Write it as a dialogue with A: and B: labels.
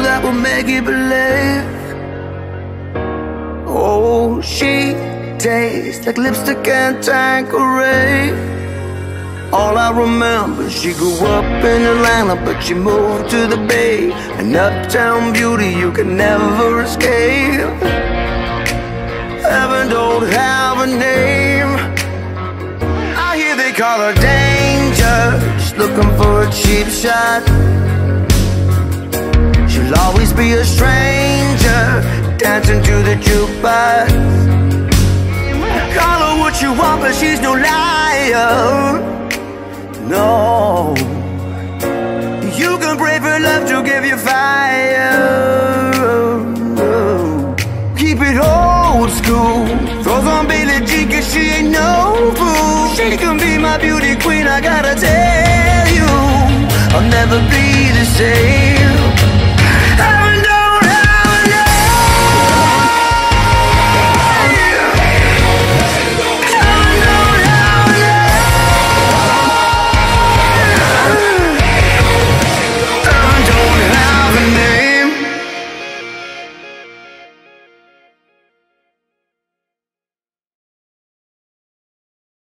A: that will make you believe. Oh, she tastes like lipstick and Tanqueray. All I remember, she grew up in Atlanta, but she moved to the Bay. An uptown beauty you can never escape. Heaven don't have a name. I hear they call her danger, just looking for a cheap shot. She'll always be a stranger, dancing to the jukebox. Call her what you want, but she's no liar. No, you can pray for love to give you fire. Keep it old school, throw on Billie Jean, cause she ain't no fool. She can be my beauty queen, I gotta tell you, I'll never be the same.